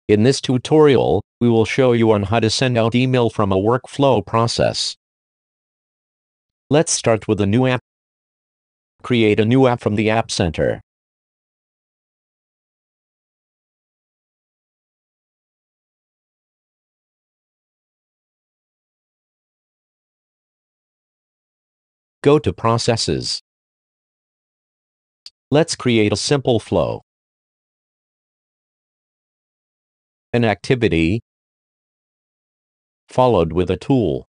In this tutorial, we will show you on how to send out email from a workflow process. Let's start with a new app. Create a new app from the App Center. Go to Processes. Let's create a simple flow. An activity, followed with a tool.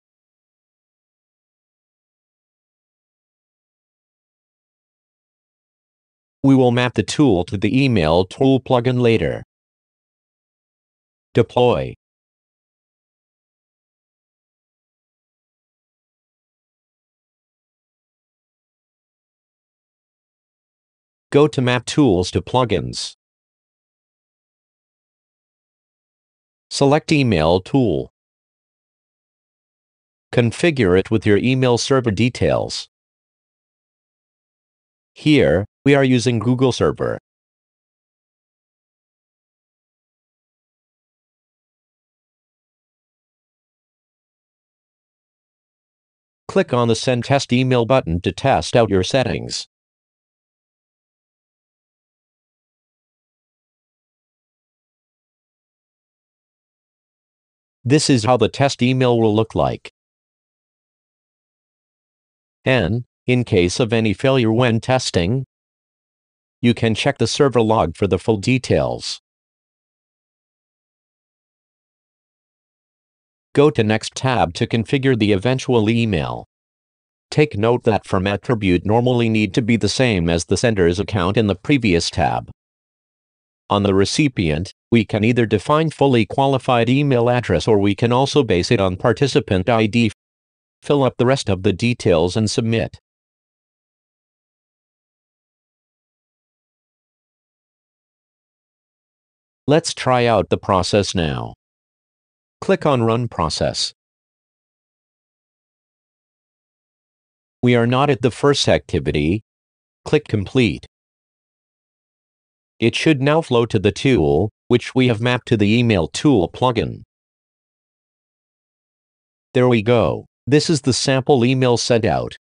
We will map the tool to the Email Tool plugin later. Deploy. Go to Map Tools to Plugins. Select Email Tool. Configure it with your email server details. Here, we are using Google Server. Click on the Send Test Email button to test out your settings. This is how the test email will look like. And, in case of any failure when testing, you can check the server log for the full details. Go to Next tab to configure the eventual email. Take note that from attribute normally need to be the same as the sender's account in the previous tab. On the recipient, we can either define fully qualified email address or we can also base it on participant ID. Fill up the rest of the details and submit. Let's try out the process now. Click on Run Process. We are not at the first activity. Click Complete. It should now flow to the tool, which we have mapped to the Email Tool plugin. There we go. This is the sample email sent out.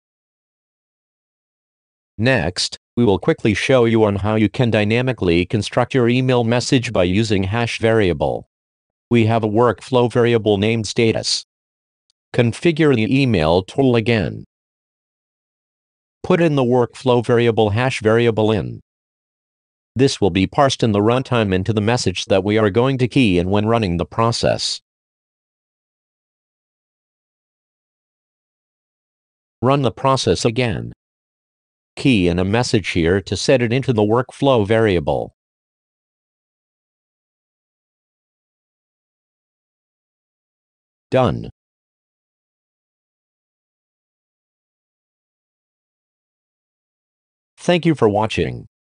Next, we will quickly show you on how you can dynamically construct your email message by using hash variable. We have a workflow variable named status. Configure the email tool again. Put in the workflow variable hash variable in. This will be parsed in the runtime into the message that we are going to key in when running the process. Run the process again. Key in a message here to set it into the workflow variable. Done. Thank you for watching.